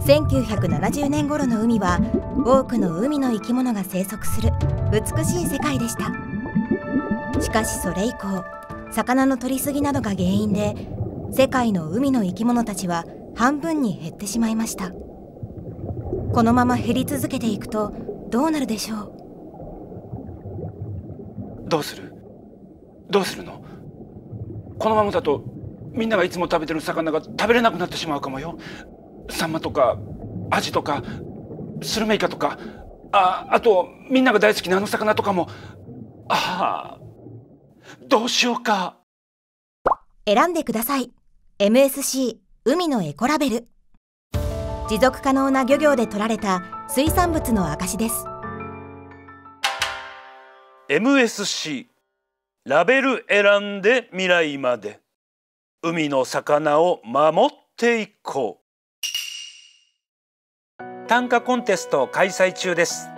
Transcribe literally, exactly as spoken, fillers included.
せんきゅうひゃくななじゅうねん頃の海は多くの海の生き物が生息する美しい世界でした。しかしそれ以降、魚の取りすぎなどが原因で世界の海の生き物たちは半分に減ってしまいました。このまま減り続けていくとどうなるでしょう。どうするどうするの。このままだとみんながいつも食べてる魚が食べれなくなってしまうかもよ。サンマとかアジとかスルメイカとか、ああとみんなが大好きなあの魚とかも。ああ、どうしようか。 選んでください。 エムエスシー 海のエコラベル。持続可能な漁業で取られた水産物の証です。 エムエスシー ラベル選んで未来まで、海の魚を守っていこう。短歌コンテスト開催中です。